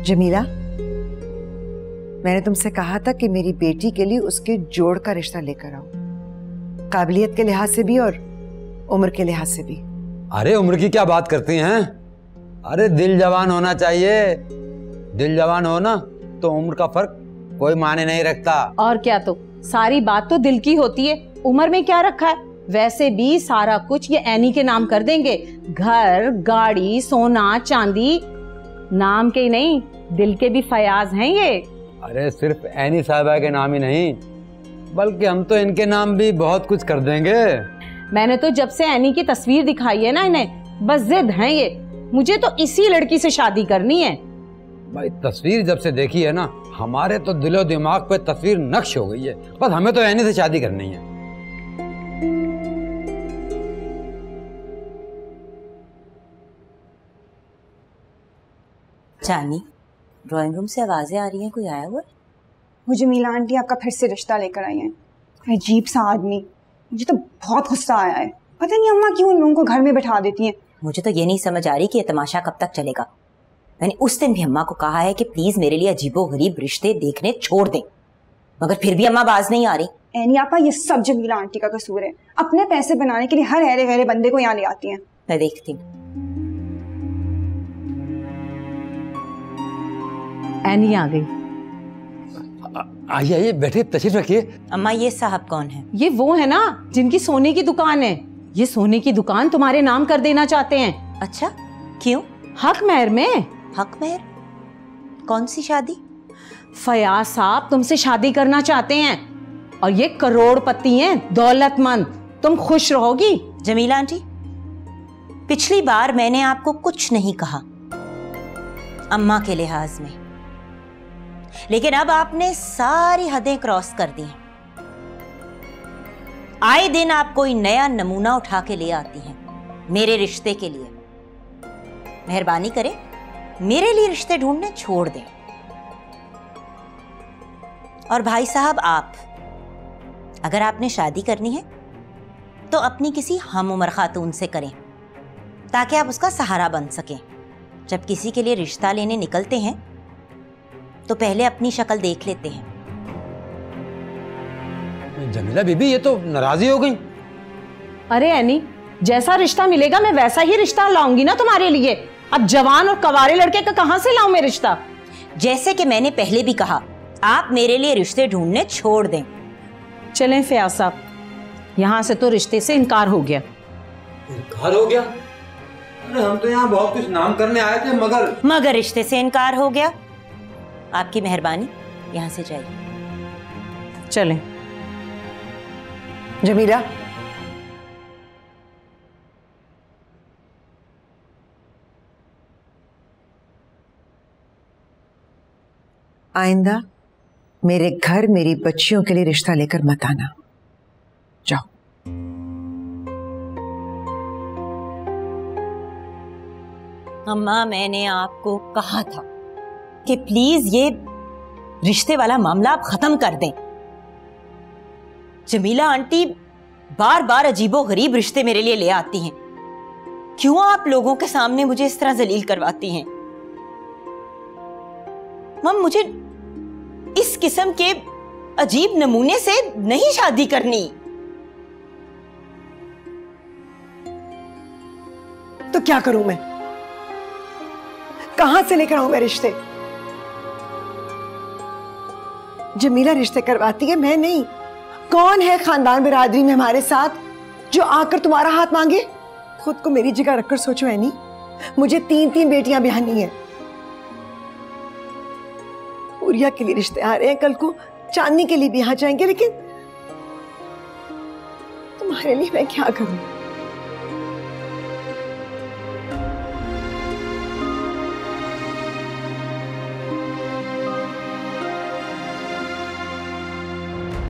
जमीला, मैंने तुमसे कहा था कि मेरी बेटी के लिए उसके जोड़ का रिश्ता लेकर आओ, काबिलियत के लिहाज से भी और उम्र के लिहाज से भी। अरे उम्र की क्या बात करती हैं? अरे दिल जवान होना चाहिए। दिल जवान हो ना तो उम्र का फर्क कोई मायने नहीं रखता। और क्या, तो सारी बात तो दिल की होती है, उम्र में क्या रखा है। वैसे भी सारा कुछ ये एनी के नाम कर देंगे, घर, गाड़ी, सोना, चांदी। नाम के ही नहीं, दिल के भी फयाज हैं ये। अरे सिर्फ एनी साहिबा के नाम ही नहीं, बल्कि हम तो इनके नाम भी बहुत कुछ कर देंगे। मैंने तो जब से एनी की तस्वीर दिखाई है ना इन्हें, बस जिद है ये, मुझे तो इसी लड़की से शादी करनी है। भाई तस्वीर जब से देखी है ना, हमारे तो दिलो दिमाग पे तस्वीर नक्श हो गई है। बस हमें तो एनी से शादी करनी है। चांदी, ड्राइंग रूम से आवाजें आ रही हैं, कोई आया हुआ? मुझे मीला आंटी आपका फिर से रिश्ता लेकर आई हैं। अजीब सा आदमी, मुझे तो बहुत गुस्सा आया है। पता नहीं अम्मा क्यों उन लोगों को घर में बैठा देती हैं। मुझे तो ये नहीं समझ आ रही कि ये तमाशा कब तक चलेगा। मैंने उस दिन भी अम्मा को कहा है कि प्लीज मेरे लिए अजीबो गरीब रिश्ते देखने छोड़ दें, मगर फिर भी अम्मा बाज नहीं आ रही। एनी आपा, ये सब जमीला आंटी का कसूर है। अपने पैसे बनाने के लिए हर ऐरे गहरे बंदे को यहाँ ले आती हैं। मैं देखती हूँ। एनी आ गई। आइए आइए, बैठिए, तशरीफ रखिए। अम्मा, ये साहब कौन है? ये वो है ना जिनकी सोने की दुकान है। ये सोने की दुकान तुम्हारे नाम कर देना चाहते हैं। अच्छा, क्यों? हक मेहर में। हक मेहर? कौन सी शादी? फयाज साहब तुमसे शादी करना चाहते हैं और ये करोड़पति हैं, दौलतमंद। तुम खुश रहोगी? जमीला आंटी, पिछली बार मैंने आपको कुछ नहीं कहा अम्मा के लिहाज में, लेकिन अब आपने सारी हदें क्रॉस कर दी हैं। आए दिन आप कोई नया नमूना उठा के ले आती हैं मेरे रिश्ते के लिए। मेहरबानी करें, मेरे लिए रिश्ते ढूंढने छोड़ दें। और भाई साहब, आप अगर आपने शादी करनी है तो अपनी किसी हम उम्र खातून से करें, ताकि आप उसका सहारा बन सकें। जब किसी के लिए रिश्ता लेने निकलते हैं तो पहले अपनी शक्ल देख लेते हैं। जमीला बीबी, ये तो नाराजी हो गई। अरे एनी, जैसा रिश्ता मिलेगा मैं वैसा ही रिश्ता लाऊंगी ना तुम्हारे लिए। अब जवान और कवारे लड़के का कहां से लाऊं मैं रिश्ता? जैसे कि मैंने पहले भी कहा, आप मेरे लिए रिश्ते ढूंढने छोड़ दें। चलें फयाज साहब, यहां से तो रिश्ते से इनकार हो गया। इनकार हो गया? अरे हम तो यहाँ बहुत कुछ नाम करने आए थे, मगर रिश्ते से इनकार हो गया। आपकी मेहरबानी, यहां से जाइए। चलें। जमीला, आइंदा मेरे घर मेरी बच्चियों के लिए रिश्ता लेकर मत आना। जाओ। अम्मा, मैंने आपको कहा था कि प्लीज ये रिश्ते वाला मामला आप खत्म कर दें। जमीला आंटी बार बार अजीबो गरीब रिश्ते मेरे लिए ले आती हैं। क्यों आप लोगों के सामने मुझे इस तरह जलील करवाती हैं? मम, मुझे इस किस्म के अजीब नमूने से नहीं शादी करनी। तो क्या करूं मैं? कहां से लेकर आऊं मैं रिश्ते? जमीला रिश्ते करवाती है, मैं नहीं। कौन है खानदान बिरादरी में हमारे साथ जो आकर तुम्हारा हाथ मांगे? खुद को मेरी जगह रखकर सोचो एनी, मुझे 3 बेटियां ब्याहनी है। उरिया के लिए रिश्ते आ रहे हैं, कल को चांदनी के लिए भी आ जाएंगे, लेकिन तुम्हारे लिए मैं क्या करूं?